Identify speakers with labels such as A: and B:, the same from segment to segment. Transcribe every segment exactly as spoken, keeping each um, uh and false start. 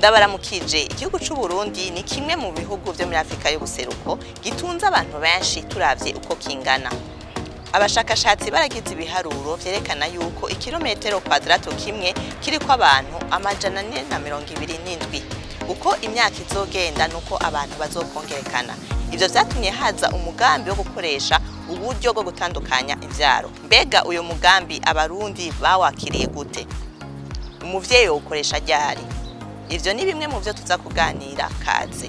A: Ndabaramukije. Igihugu c'u Burundi ni kimwe mu bihugu vyo muri Afrika y'ubuseruko gitunze abantu benshi turavye uko kingana. Abashakashatsi baragize ibiharuro vyerekana yuko ikilometero kwadrato kimwe kiriko abantu amajana ane na mirongo ibiri n'indwi. Uko imyaka izogenda nuko abantu bazokongerekana. Ivyo vyatumye haza umugambi wo gukoresha uburyo bwo gutandukanya imvyaro. Mbega uyo mugambi abarundi bawakiriye gute? Umuvyeyi wokoresha ryari? Ivyo ni bimwe mu vyo tuza kuganira kaze.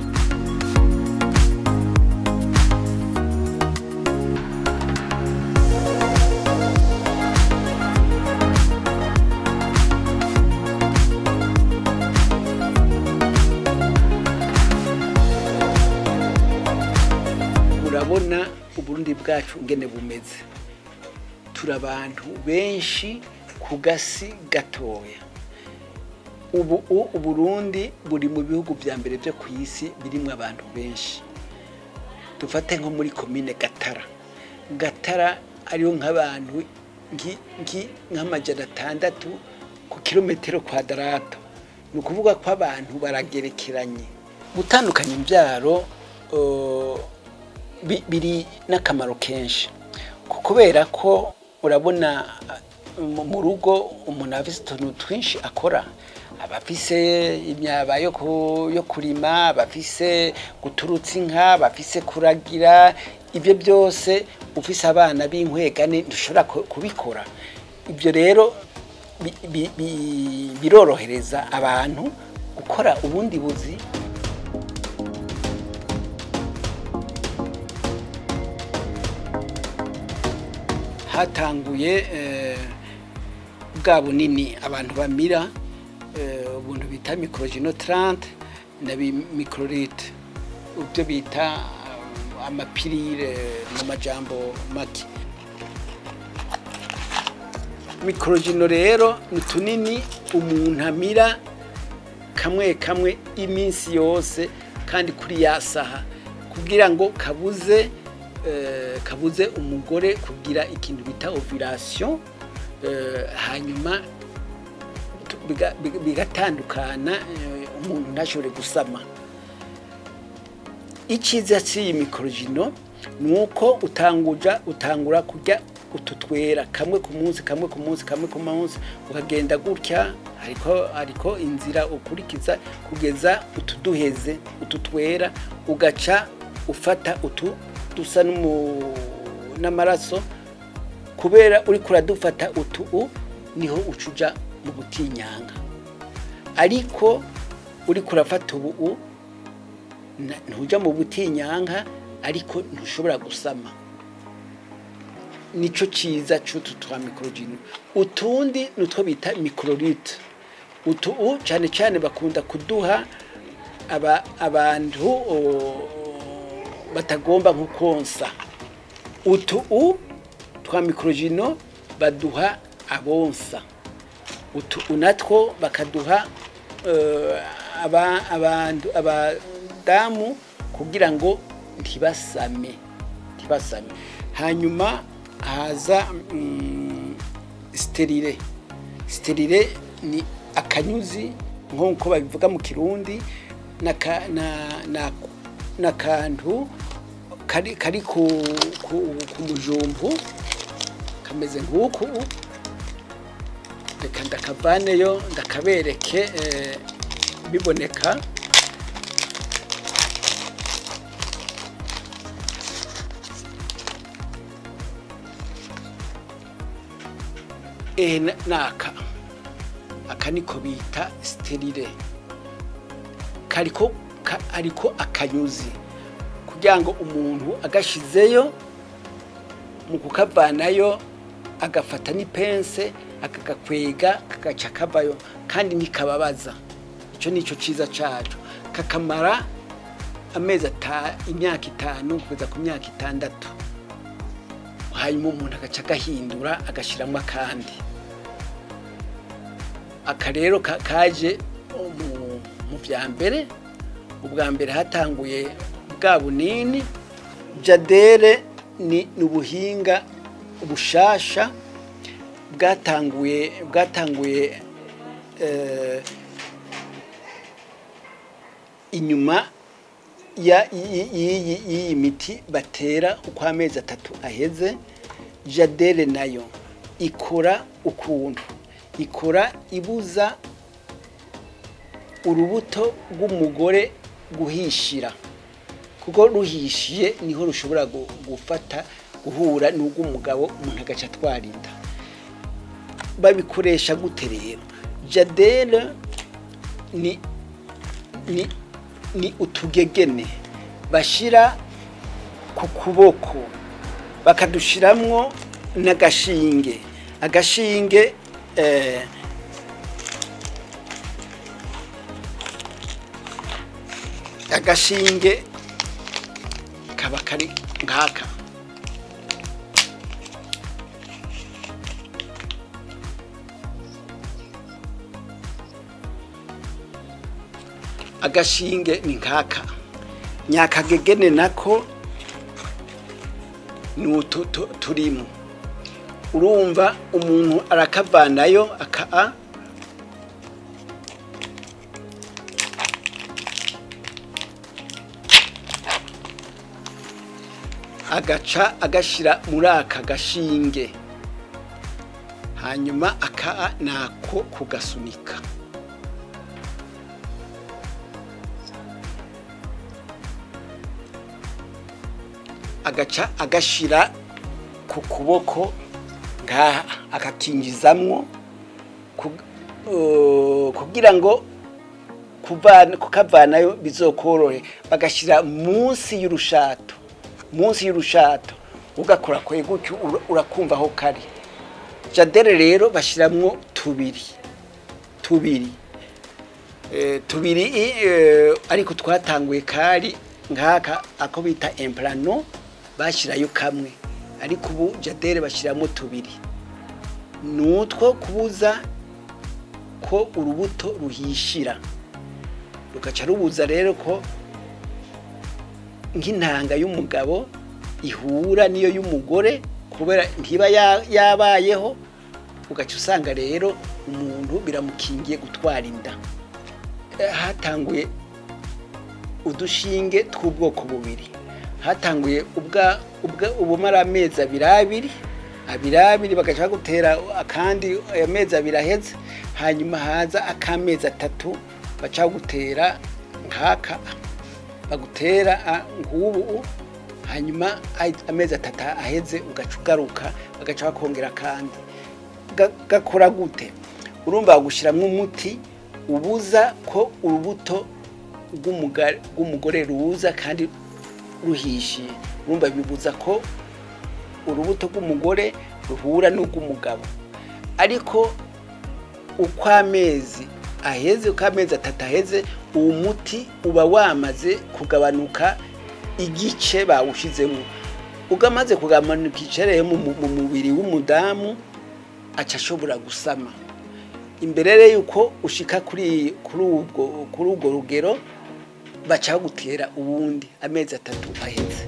B: Urabona Uburundi bwacu ngene bumeze. Turabantu benshi ku gasi gatoya. Ubu Uburundi buri mu bihugu vya mbere vyo kwisi birimwe abantu benshi. Dufate nko muri commune Gatara. Gatara ariyo nk'abantu nki nk'amajana atandatu ku kilometero kwadrato. Ni ukuvuga ko abantu baragerekeranye. Gutandukanya imvyaro uh, biri n'akamaro kenshi. Kubera ko urabona mu rugo umuntu afise utuntu twinshi akora. Abafise imyaba yo yo kurima, abafise guturutsa inka, abafise kuragira, ibyo byose ufise abana b'inkwegane dushobora kubikora. Ibyo rero birorohereza abantu gukora ubundi buzi. Hatanguye bwa bunini abantu bamira ubuntu bita microgino trente na microlite, ubyo bita amapirire mu majambo make. Microgino rero ni tunini umuntu amira kamwe kamwe iminsi yose kandi kuri yasaha kugira ngo kabuze kabuze umugore kugira ikintu bita ovulation, hanyuma bigatandukana umuntu ntashobore gusama. Iciza cy'iyi microgino nuko utanguja utangura kurya ututwera kamwe ku munsi kamwe ku munsi kamwe ku munsi ukagenda gutya, ariko ariko inzira ukurikiza kugeza utuduheze ututwera, ugaca ufata utu dusa n'amaraso. Kubera uri kuradufata utu niho ucuja mu gutinyanga, ariko uri kurafata ubu ntuja mu gutinyanga, ariko ntushobora gusama. Nico ciza c'utu twa microgino. Utundi nutwo bita microlite. Utu cyane cyane bakunda kuduha aba abantu batagomba nko konsa. Utu twa microgino baduha abonsa. Utu unatwo bakaduha abantu abadamu kugira ngo ntibasame ntibasame. Hanyuma haza sterile. Sterile ni akanyuzi nko babivuga mu Kirundi na na nakantu kari kari ku ku mujumbu kameze nk'uku. Reka ndakavaneyo ndakabereke biboneka. Eh naka aka niko bita sterile. Kariko ariko akanyuzi kugira ngo umuntu agashizeyo mu kukavanayo agafata ni pense akagakwega kagaca kavayo kandi nikababaza. Ico nico ciza cacu, kakamara amezi ata imyaka itanu kugeza ku myaka itandatu. Hanyuma umuntu agaca gahindura agashiramo akandi. Aka rero kaje mu vya mbere. Ubwa mbere hatanguye bwa bunini. Jadere ni ubuhinga bushasha bwatanguye bwatanguye inyuma y'iyi miti batera uko amezi atatu aheze, jadere nayo ikora ukuntu ikora ibuza urubuto rw'umugore guhishira, kuko ruhishiye niho rushobora gufata guhura n'ubw'umugabo umuntu agaca atwarinda. Babikoresha gute rero? Jadere ni ni ni utugegene bashira ku kuboko bakadushiramwo n'agashinge. Agashinge eh, agashinge kaba kari ngaka, agashinge ni nkaka, nyakagegene nako ni utu turimo. Urumva umuntu arakavanayo aka agaca agashira muri aka gashinge, hanyuma aka nako kugasunika. Agaca agashira ku kuboko ngaha akakingizamwo kugira ngo kukavanayo bizokorohe. Bagashira munsi y'urushato, munsi y'urushato ugakora kwe gutyo urakumva aho kari. Jadere rero bashiramwo tubiri tubiri eh tubiri eh, ariko twatanguye kari ngaka ako bita implano bashirayo kamwe, ariko ubu jadere bashiramo tubiri. Nutwo kubuza ko urubuto ruhishira, rukaca rubuza rero ko nk'intanga y'umugabo ihura niyo y'umugore, kubera ntiba yabayeho. Ugaca usanga rero umuntu biramukingiye gutwara inda. Hatanguye udushinge tw'ubwoko bubiri. Hatanguye ubwa ubwa ubumara amezi abiri abiri abiri bagaca gutera akandi amezi abiri aheze, hanyuma haza akamezi atatu baca gutera nkaka bagutera ngubu, hanyuma amezi atatu aheze ugaca ugaruka bagaca bakongera kandi. Gakora gute? Urumva gushiramwo umuti ubuza ko urubuto rw'umugore ruza kandi ruhishiye. Urumva bibuza ko urubuto rw'umugore ruhura n'ubw'umugabo. Ariko uko amezi aheze, uko amezi atatu aheze, uwo muti uba wamaze kugabanuka igice bawushizemo. Ugamaze kugabanuka icereye mu mubiri w'umudamu aca ashobora gusama. Imbere rero yuko ushika kuri kuri ubwo kuri ubwo rugero baca gutera ubundi amezi atatu aheze.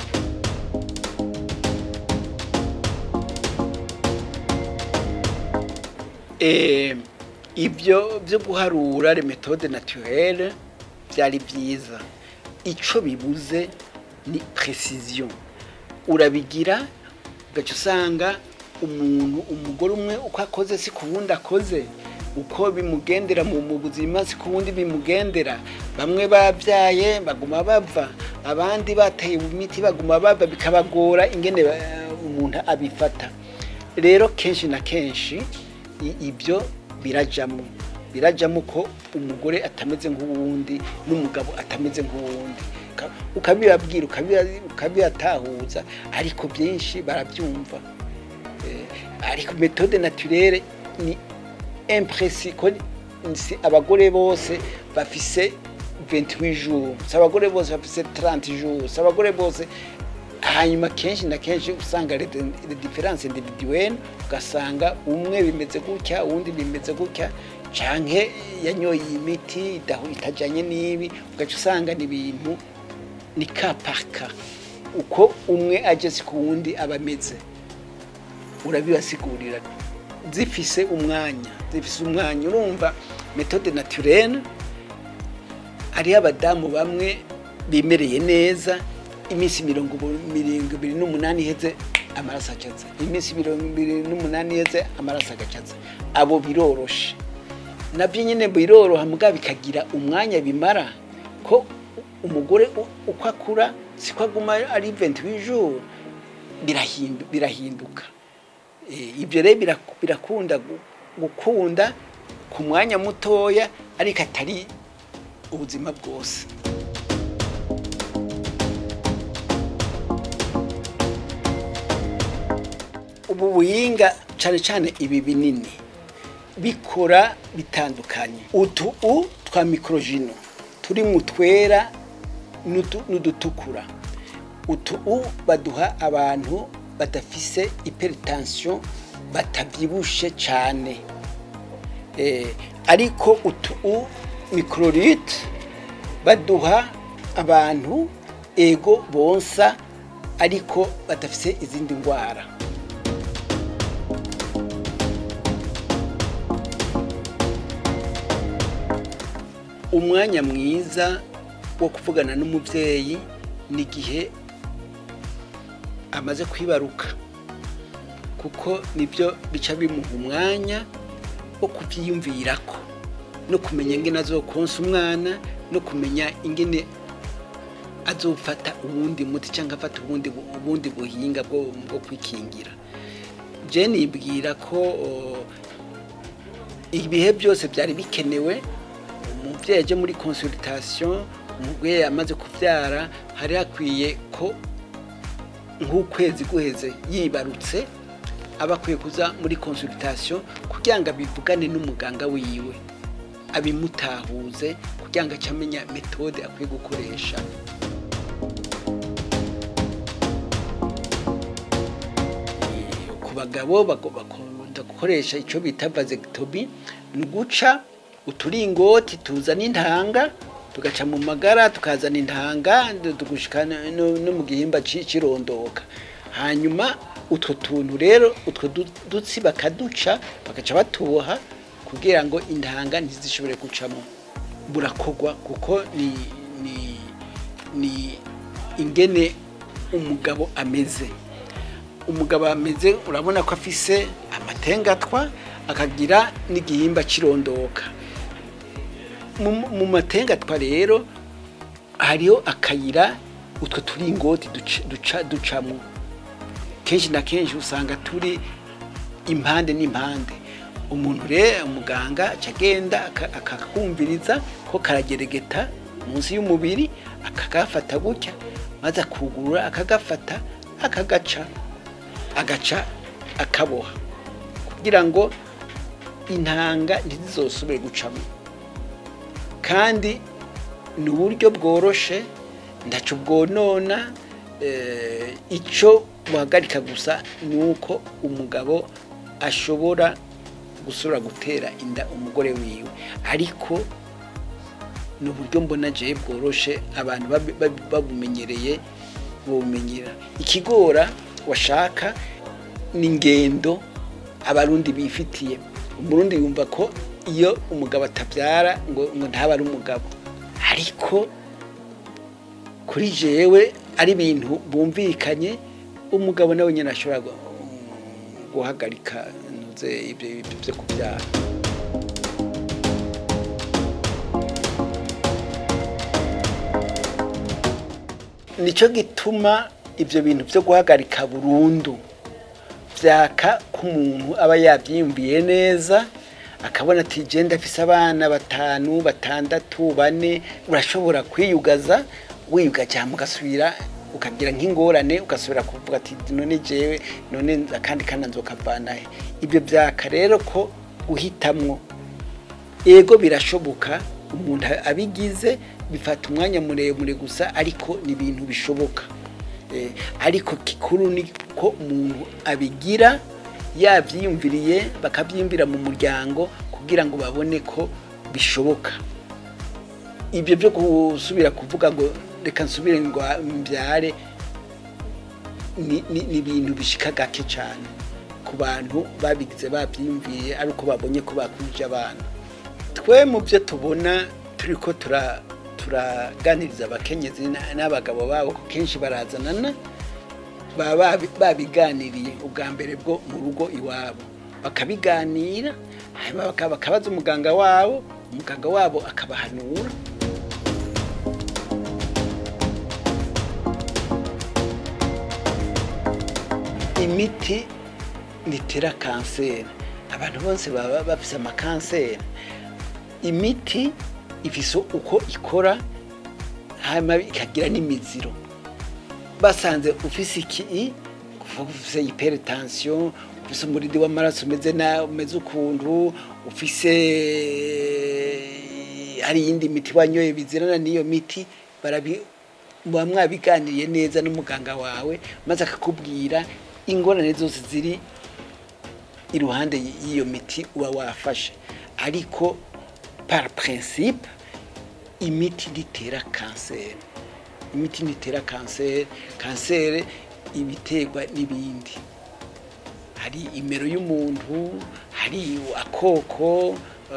B: Eh ibyo byo guharura le méthode naturelle byari byiza. Ico bibuze ni précision. Urabigira ugaca usanga umuntu umugore umwe uko akoze si kuwundi akoze, uko bimugendera mu buzima si kuwundi bimugendera. Bamwe babyaye baguma bava, abandi bateye imiti baguma bava, bikabagora ingene umuntu abifata. Rero kenshi na kenshi ibyo birajamo birajamo ko umugore atameze nk'uwundi n'umugabo atameze nk'uwundi. Ukabibabwira ukabiyatahuza, ariko byinshi barabyumva. Ariko méthode naturelle ni imprécis ko abagore bose bafise vingt-huit jours, abagore bose bafise trente jours, abagore bose. Hanyuma kenshi na kenshi usanga les différences individuelles, ugasanga umwe bimeze gutya uwundi bimeze gutya, canke yanyoye imiti itajanye nibi, ugaca usanga ni ibintu ni ka par cas. Uko umwe ageze ku wundi abameze urabibasigurira zifise umwanya zifise umwanya. Urumva méthode naturelle ari abadamu bamwe bimereye neza iminsi mirongo ibiri n'umunani iheze amaraso acaza, iminsi mirongo ibiri n'umunani iheze amaraso agacaza. Abo biroroshe nabyo nyine biroroha, muga bikagira umwanya bimara, ko umugore uko akura siko aguma ari vingt-huit jours, birahinduka. Ibyo rero birakunda gukunda ku mwanya mutoya, ariko atari ubuzima bwose. Ubu buhinga cyane cyane ibi binini bikora bitandukanye. Utu u twa mikrojino turi mu twera n'udutukura. Utu u baduha abantu badafise hypertension, batabyibushe cyane. Eh, ariko utu u microlite baduha abantu ego bonsa ariko badafise izindi ndwara. Umwanya mwiza wo kuvugana n'umubyeyi ni igihe amaze kwibaruka, kuko nibyo bica bimuha umwanya wo kubyiyumvirako no kumenya ingene azokonsa umwana, no kumenya ingene azofata ubundi muti cyangwa afata ubundi ubundi buhinga bwo bwo kwikingira. Je nibwira ko ibihe byose byari bikenewe umubyeyi aje muri consultation, umugore amaze kuvyara, hari akwiye ko nk'ukwezi guheze yibarutse abakwiye kuza muri consultation kugira ngo bivugane n'umuganga wiwe, abimutahuze kugira ngo acamenya metode akwiye gukoresha. Ku bagabo bakunda gukoresha ico bita vasectomy, ni guca uturingoti tuzana intanga tugaca mu magara tukazana intanga tugushika no mu gihimba cirondoka. Hanyuma utwo tuntu rero utwo dutsi bakaduca bakaca batuha kugira ngo intanga ntizishobore gucamo. Burakogwa kuko ni ni ni ingene umugabo ameze. Umugabo ameze urabona ko afise amatengatwa akagira n'igihimba cirondoka. Mu matengatwa rero hariho akayira utwo turingoti duca ducamo. Kenshi na kenshi usanga turi impande n'impande. Umuntu rero umuganga acagenda akakumviriza ko karageregeta munsi y'umubiri, akagafata gutya maze akugurura akagafata akagaca agaca akaboha kugira ngo intanga ntizosubire gucamo. Kandi ni uburyo bworoshe ndaco bwonona. Eh, ico buhagarika gusa nuko umugabo ashobora gusura gutera inda umugore wiwe, ariko ni uburyo mbona je bworoshe abantu babumenyereye bumenyera. Ikigora washaka ni ngendo abarundi bifitiye. Umurundi yumva ko iyo umugabo atabyara ngo ngo ntaba ari umugabo, ariko kuri jewe ari ibintu bumvikanye. Umugabo nawe nyine ashobora guhagarika ntuze ibyo byo kubyara. Nico gituma ibyo bintu byo guhagarika burundu byaka ku muntu aba yabyiyumviye neza, akabona ati je ndafise abana batanu batandatu bane. Urashobora kwiyugaza, wiyugaje mugasubira ukagira nk'ingorane, ugasubira kuvuga ati none jewe none akandi kana nzokavanahe. Ibyo byaka rero ko uhitamwo. Ego birashoboka umuntu abigize, bifata umwanya muremure gusa, ariko ni ibintu bishoboka. Eh, ariko kikuru ni ko umuntu abigira yavyiyumviriye, bakabyiyumvira mu muryango kugira ngo babone ko bishoboka. Ibyo byo gusubira kuvuga ngo reka nsubire ngo mbyare ni ibintu bishika gake cyane ku bantu babigize babyiyumviye, ariko babonye ko bakwije abana. Twe mu byo tubona turiko tura turaganiriza abakenyezi n'abagabo babo ko kenshi barazanana baba babiganiriye ubwa mbere bwo mu rugo iwabo bakabiganira hanyuma bakabaza umuganga wabo umuganga wabo akabahanura. Imiti nitera kanseri, abantu bose baba bafise amakanseri. Imiti ifise uko ikora hanyuma ikagira n'imiziro. Basanze ufise iki ufise hypertension, ufise umurindi w'amaraso umeze na umeze ukuntu, ufise hari yindi miti wanyoye bizirana n'iyo miti barabi mwamwabiganiriye neza n'umuganga wawe maze akakubwira ingorane zose ziri iruhande y'iyo miti uba wafashe. Ariko par principe imiti ditera kanseri, imiti nitera kanseri, kanseri ibiterwa n'ibindi. Hari imero y'umuntu, hari akoko,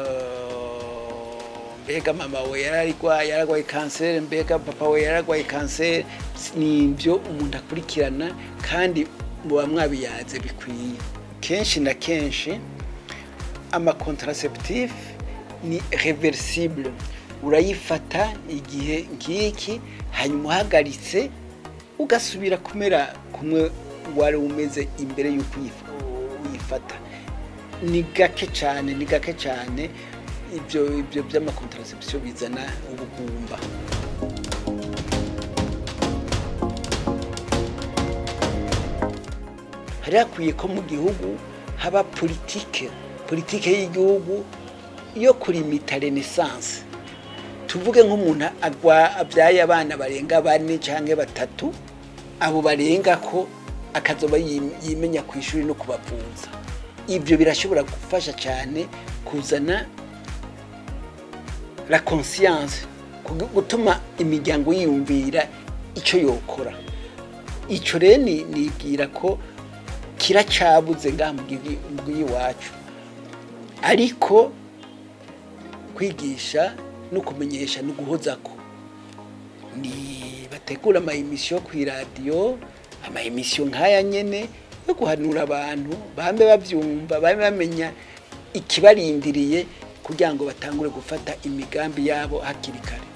B: mbega mama we yararwaye yararwaye kanseri, mbega papa we yararwaye kanseri. Nibyo umuntu akurikirana kandi muba mwabiyaze bikwiye. Kenshi na kenshi ama contraceptif ni reversible, urayifata igihe ngiki hanyuma uhagaritse ugasubira kumera kumwe wari umeze imbere y'uko uyifata. Ni gake cyane ni gake cyane ibyo ibyo by'ama contraception bizana ubugumba. Hari akwiye ko mu gihugu haba politike politike y'igihugu yo kurimita renaissance. Tuvuge nk'umuntu agwa abyaye abana barenga bane canke batatu, abo barenga ko akazoba yimenya ku ishuri no kubavuza. Ibyo birashobora gufasha cyane kuzana la conscience, gutuma imiryango yiyumvira icyo yokora. Icyo rero nibwira ko kiracabuze ngaha mu gihugu, ariko kwigisha no kumenyesha no guhozako. Ni bategura ama emission ku radio, ama emission nkaya nyene yo guhanura abantu bambe bavyumva bambe bamenya ikibarindiriye kugira ngo batangure gufata imigambi yabo hakiri kare.